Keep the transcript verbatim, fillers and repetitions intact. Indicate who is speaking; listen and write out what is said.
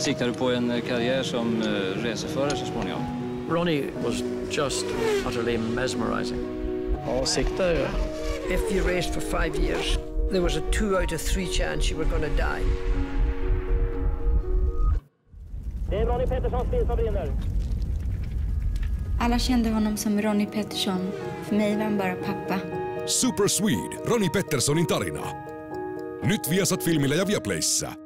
Speaker 1: Siktar du på en karriär som reseförare så småningom?
Speaker 2: Ronnie was just utterly mesmerizing.
Speaker 3: Ja, siktar jag.
Speaker 4: If you raced for five years, there was a two out of three chance you were going to die.
Speaker 5: Det är Ronnie Petterssons bil som brinner.
Speaker 6: Alla kände honom som Ronnie Pettersson. För mig var han bara pappa.
Speaker 7: Super Swede, Ronnie Petterssonin tarina. Nyt Viasat Filmillä ja Viaplayssä.